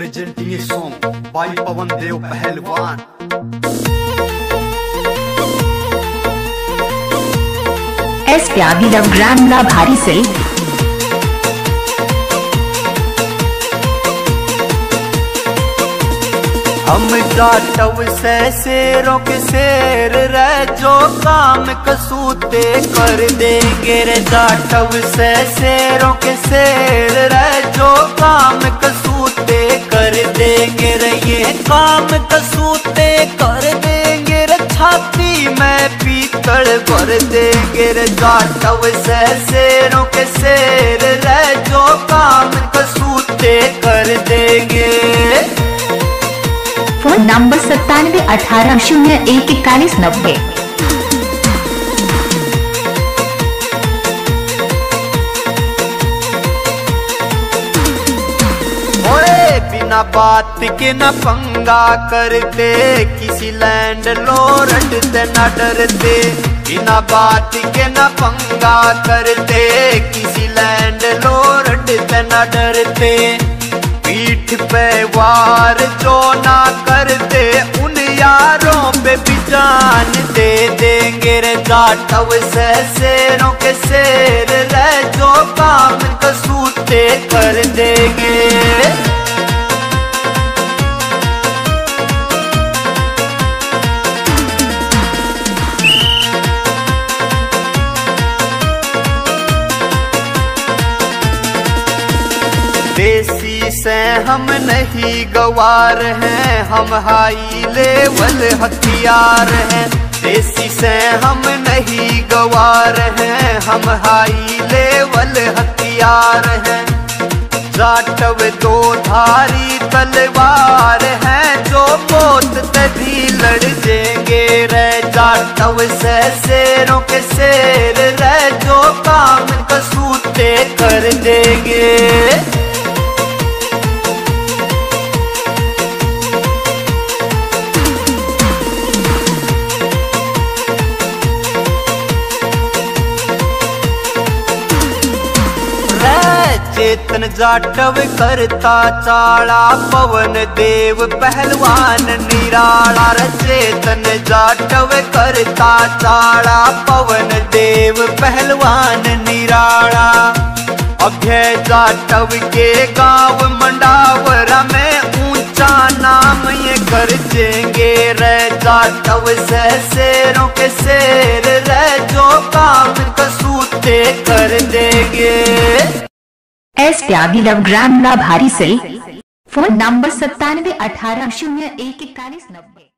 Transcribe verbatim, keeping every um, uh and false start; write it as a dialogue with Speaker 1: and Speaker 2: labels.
Speaker 1: presenting a song by Pawan Dev Pahalwan.
Speaker 2: एस प्यादी लव ग्राम ला भारी से
Speaker 3: हम जाटव से शेरों के शेर रह जो काम कसूते कर देंगे रे। जाटव से शेरों के शेर रह जो काम कसूते कर देंगे रे। ये काम कसूते कर देंगे रे। छाती में पीतल भर देंगे रे। जाटव से शेरों के शेर रह जो काम कसूते कर देंगे।
Speaker 2: फोन नंबर सत्तानवे अठारह शून्य एक इक्यालीस नब्बे।
Speaker 3: बिना बात के न पंगा करते, किसी लैंड लॉर्ड से न डरते। बिना बात के न पंगा करते, किसी लैंड लॉर्ड से न डरते। पीठ पे वार जो ना करते, उन यारों पे भी जान दे देंगे रे। जाटव से शेरों के शेर रह जो काम कसूते कर देंगे। देसी से हम नहीं गवार हैं, हम हाई लेवल हथियार हैं। देसी से हम नहीं गवार हैं, हम हाई लेवल हथियार हैं। जाटव दो धारी तलवार हैं, जो मौत तभी लड़ देंगे रे। जाटव से शेरों के शेर रह जो काम कसूते कर देंगे। चेतन जाटव करता चाड़ा, पवन देव पहलवान निराला। चेतन जाटव करता चाड़ा, पवन देव पहलवान निराला। अभय जाटव के गांव मंडावरा में ऊंचा नाम ये कर देंगे रे। जाटव से शेरों के शेर रह जो काम कसूते कर देंगे।
Speaker 2: एस प्यादी लव ग्राम ला भारी से फोन नंबर सत्तानवे अठारह शून्य एक इक्यालीस नब्बे।